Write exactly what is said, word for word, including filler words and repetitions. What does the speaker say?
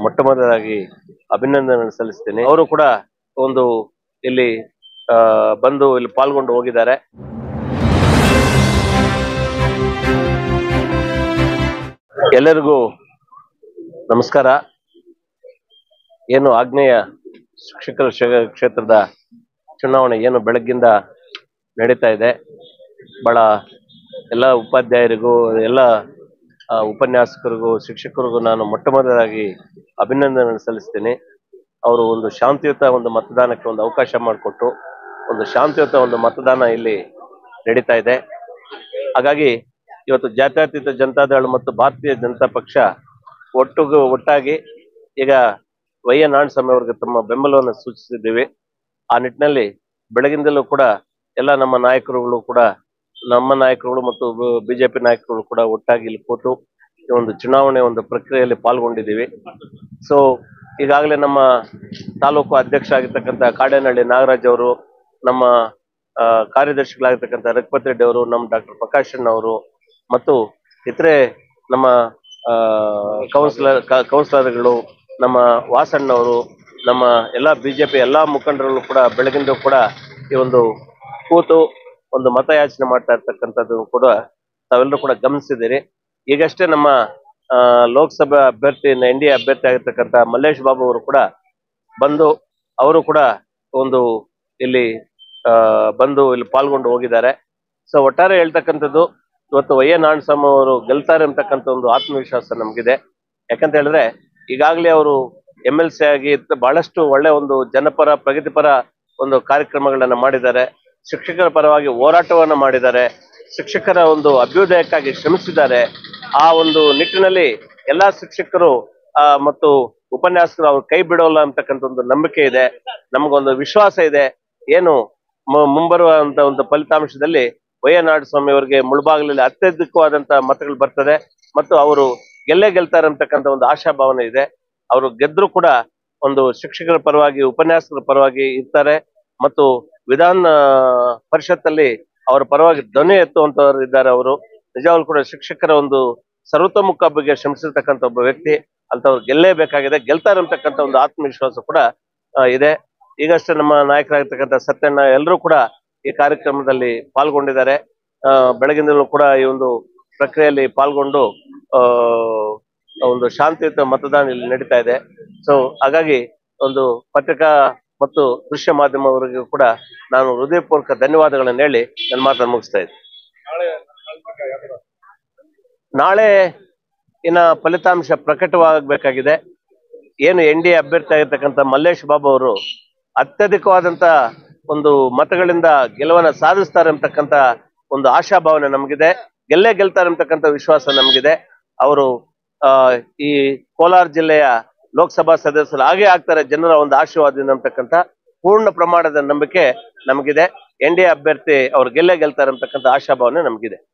ಮೊಟ್ಟ ಮೊದಲಾಗಿ ಅಭಿನಂದನೆ ಸಲ್ಲಿಸ್ತೇನೆ. ಅವರು ಕೂಡ ಒಂದು ಇಲ್ಲಿ ಬಂದು ಇಲ್ಲಿ ಪಾಲ್ಗೊಂಡು ಹೋಗಿದ್ದಾರೆ. ಎಲ್ಲರಿಗೂ ನಮಸ್ಕಾರ. ಏನು ಆಗ್ನೇಯ ಶಿಕ್ಷಕರ ಕ್ಷೇತ್ರದ ಚುನಾವಣೆ ಏನು ಬೆಳಗ್ಗಿಂದ ನಡೀತಾ ಇದೆ. ಬಹಳ ಎಲ್ಲ ಉಪಾಧ್ಯಾಯರಿಗೂ ಎಲ್ಲ ಉಪನ್ಯಾಸಕರಿಗೂ ಶಿಕ್ಷಕರಿಗೂ ನಾನು ಮೊಟ್ಟ ಮೊದಲಾಗಿ ಅಭಿನಂದನೆ ಸಲ್ಲಿಸ್ತೇನೆ. ಅವರು ಒಂದು ಶಾಂತಿಯುತ ಒಂದು ಮತದಾನಕ್ಕೆ ಒಂದು ಅವಕಾಶ ಮಾಡಿಕೊಟ್ಟು ಒಂದು ಶಾಂತಿಯುತ ಒಂದು ಮತದಾನ ಇಲ್ಲಿ ನಡೀತಾ ಇದೆ. ಹಾಗಾಗಿ ಇವತ್ತು ಜಾತ್ಯತೀತ ಜನತಾದಳ ಮತ್ತು ಭಾರತೀಯ ಜನತಾ ಪಕ್ಷ ಒಟ್ಟಿಗೆ ಒಟ್ಟಾಗಿ ಈಗ ವೈ ಎನ್ ನಾರಾಯಣಸ್ವಾಮಿ ಅವರಿಗೆ ತಮ್ಮ ಬೆಂಬಲವನ್ನು ಸೂಚಿಸಿದ್ದೀವಿ. ಆ ನಿಟ್ಟಿನಲ್ಲಿ ಬೆಳಗಿಂದಲೂ ಕೂಡ ಎಲ್ಲ ನಮ್ಮ ನಾಯಕರುಗಳು ಕೂಡ ನಮ್ಮ ನಾಯಕರುಗಳು ಮತ್ತು ಬಿಜೆಪಿ ನಾಯಕರುಗಳು ಕೂಡ ಒಟ್ಟಾಗಿ ಇಲ್ಲಿ ಕೂತು ಒಂದು ಚುನಾವಣೆ ಒಂದು ಪ್ರಕ್ರಿಯೆಯಲ್ಲಿ ಪಾಲ್ಗೊಂಡಿದ್ದೀವಿ. ಸೊ ಈಗಾಗಲೇ ನಮ್ಮ ತಾಲೂಕು ಅಧ್ಯಕ್ಷ ಆಗಿರ್ತಕ್ಕಂಥ ಕಾಡೇನಹಳ್ಳಿ ನಾಗರಾಜ್ ಅವರು, ನಮ್ಮ ಕಾರ್ಯದರ್ಶಿಗಳಾಗಿರ್ತಕ್ಕಂಥ ರಘುಪತಿ ರೆಡ್ಡಿ ಅವರು, ನಮ್ಮ ಡಾಕ್ಟರ್ ಪ್ರಕಾಶನ್ ಅವರು ಮತ್ತು ಇತರೆ ನಮ್ಮ ಕೌನ್ಸಿಲರ್ ಕೌನ್ಸಿಲರ್ಗಳು, ನಮ್ಮ ವಾಸಣ್ಣವರು, ನಮ್ಮ ಎಲ್ಲ ಬಿಜೆಪಿ ಎಲ್ಲ ಮುಖಂಡರು ಕೂಡ ಬೆಳಗಿಂದ ಕೂಡ ಈ ಒಂದು ಕೂತು ಒಂದು ಮತಯಾಚನೆ ಮಾಡ್ತಾ ಇರ್ತಕ್ಕಂಥದ್ದು ಕೂಡ ತಾವೆಲ್ಲರೂ ಕೂಡ ಗಮನಿಸಿದ್ದೀರಿ. ಈಗಷ್ಟೇ ನಮ್ಮ ಲೋಕಸಭಾ ಅಭ್ಯರ್ಥಿ ಎನ್ ಡಿ ಎ ಅಭ್ಯರ್ಥಿ ಆಗಿರ್ತಕ್ಕಂಥ ಮಲ್ಲೇಶ್ ಬಾಬು ಅವರು ಕೂಡ ಬಂದು ಅವರು ಕೂಡ ಒಂದು ಇಲ್ಲಿ ಬಂದು ಇಲ್ಲಿ ಪಾಲ್ಗೊಂಡು ಹೋಗಿದ್ದಾರೆ. ಸೊ ಒಟ್ಟಾರೆ ಹೇಳ್ತಕ್ಕಂಥದ್ದು ಇವತ್ತು ವೈ ಎನ್ ನಾರಾಯಣಸ್ವಾಮಿ ಅವರು ಗೆಲ್ತಾರೆ ಅಂತಕ್ಕಂಥ ಒಂದು ಆತ್ಮವಿಶ್ವಾಸ ನಮಗಿದೆ. ಯಾಕಂತ ಹೇಳಿದ್ರೆ ಈಗಾಗಲೇ ಅವರು ಎಮ್ ಎಲ್ ಸಿ ಆಗಿ ಬಹಳಷ್ಟು ಒಳ್ಳೆ ಒಂದು ಜನಪರ ಪ್ರಗತಿಪರ ಒಂದು ಕಾರ್ಯಕ್ರಮಗಳನ್ನ ಮಾಡಿದ್ದಾರೆ. ಶಿಕ್ಷಕರ ಪರವಾಗಿ ಹೋರಾಟವನ್ನ ಮಾಡಿದ್ದಾರೆ. ಶಿಕ್ಷಕರ ಒಂದು ಅಭ್ಯುದಯಕ್ಕಾಗಿ ಶ್ರಮಿಸಿದ್ದಾರೆ. ಆ ಒಂದು ನಿಟ್ಟಿನಲ್ಲಿ ಎಲ್ಲಾ ಶಿಕ್ಷಕರು ಆ ಮತ್ತು ಉಪನ್ಯಾಸಕರು ಅವ್ರು ಕೈ ಬಿಡೋಲ್ಲ ಅಂತಕ್ಕಂಥ ಒಂದು ನಂಬಿಕೆ ಇದೆ, ನಮಗೊಂದು ವಿಶ್ವಾಸ ಇದೆ. ಏನು ಮುಂಬರುವಂತ ಒಂದು ಫಲಿತಾಂಶದಲ್ಲಿ ವೈ ಎನ್ ನಾರಾಯಣಸ್ವಾಮಿ ಅವರಿಗೆ ಮುಳುಬಾಗಿಲಲ್ಲಿ ಅತ್ಯಧಿಕವಾದಂತ ಮತಗಳು ಬರ್ತದೆ ಮತ್ತು ಅವರು ಗೆಲ್ಲೇ ಗೆಲ್ತಾರೆ ಅಂತಕ್ಕಂಥ ಒಂದು ಆಶಾಭಾವನೆ ಇದೆ. ಅವರು ಗೆದ್ರು ಕೂಡ ಒಂದು ಶಿಕ್ಷಕರ ಪರವಾಗಿ ಉಪನ್ಯಾಸಕರ ಪರವಾಗಿ ಇರ್ತಾರೆ ಮತ್ತು ವಿಧಾನ ಪರಿಷತ್ತಲ್ಲಿ ಅವರ ಪರವಾಗಿ ಧ್ವನಿ ಎತ್ತುವಂತವರು ಇದ್ದಾರೆ. ಅವರು ನಿಜವಾಗ್ಲೂ ಕೂಡ ಶಿಕ್ಷಕರ ಒಂದು ಸರ್ವತೋಮುಖ ಬಗ್ಗೆ ಶ್ರಮಿಸಿರ್ತಕ್ಕಂಥ ಒಬ್ಬ ವ್ಯಕ್ತಿ ಅಂತವ್ರು ಗೆಲ್ಲೇಬೇಕಾಗಿದೆ, ಗೆಲ್ತಾರೆ ಅಂತಕ್ಕಂಥ ಒಂದು ಆತ್ಮವಿಶ್ವಾಸ ಕೂಡ ಇದೆ. ಈಗಷ್ಟೇ ನಮ್ಮ ನಾಯಕರಾಗಿರ್ತಕ್ಕಂಥ ಸತ್ಯಣ್ಣ ಎಲ್ಲರೂ ಕೂಡ ಈ ಕಾರ್ಯಕ್ರಮದಲ್ಲಿ ಪಾಲ್ಗೊಂಡಿದ್ದಾರೆ. ಬೆಳಗಿನಿಂದಲೂ ಕೂಡ ಈ ಒಂದು ಪ್ರಕ್ರಿಯೆಯಲ್ಲಿ ಪಾಲ್ಗೊಂಡು ಆ ಒಂದು ಶಾಂತಿಯುತ ಮತದಾನ ಇಲ್ಲಿ ನಡೀತಾ ಇದೆ. ಸೊ ಹಾಗಾಗಿ ಒಂದು ಪತ್ರಿಕಾ ಮತ್ತು ದೃಶ್ಯ ಮಾಧ್ಯಮವರಿಗೂ ಕೂಡ ನಾನು ಹೃದಯಪೂರ್ವಕ ಧನ್ಯವಾದಗಳನ್ನು ಹೇಳಿ ನನ್ನ ಮಾತನ್ನು ಮುಗಿಸ್ತಾ ಇದ್ದೆ. ನಾಳೆ ಇನ್ನ ಫಲಿತಾಂಶ ಪ್ರಕಟವಾಗಬೇಕಾಗಿದೆ. ಏನು ಎನ್ ಡಿ ಎ ಅಭ್ಯರ್ಥಿ ಆಗಿರ್ತಕ್ಕಂಥ ಮಲ್ಲೇಶ್ ಬಾಬು ಅವರು ಅತ್ಯಧಿಕವಾದಂತ ಒಂದು ಮತಗಳಿಂದ ಗೆಲುವನ್ನ ಸಾಧಿಸ್ತಾರೆ ಅಂತಕ್ಕಂಥ ಒಂದು ಆಶಾಭಾವನೆ ನಮಗಿದೆ. ಗೆಲ್ಲೇ ಗೆಲ್ತಾರೆ ಅಂತಕ್ಕಂಥ ವಿಶ್ವಾಸ ನಮಗಿದೆ. ಅವರು ಆ ಈ ಕೋಲಾರ ಜಿಲ್ಲೆಯ ಲೋಕಸಭಾ ಸದಸ್ಯರು ಹಾಗೆ ಆಗ್ತಾರೆ ಜನರ ಒಂದು ಆಶೀರ್ವಾದದಿಂದ ಅಂತಕ್ಕಂಥ ಪೂರ್ಣ ಪ್ರಮಾಣದ ನಂಬಿಕೆ ನಮಗಿದೆ. ಎನ್ ಡಿ ಎ ಅಭ್ಯರ್ಥಿ ಅವ್ರು ಗೆಲ್ಲೇ ಗೆಲ್ತಾರೆ ಅಂತಕ್ಕಂಥ ಆಶಾಭಾವನೆ ನಮಗಿದೆ.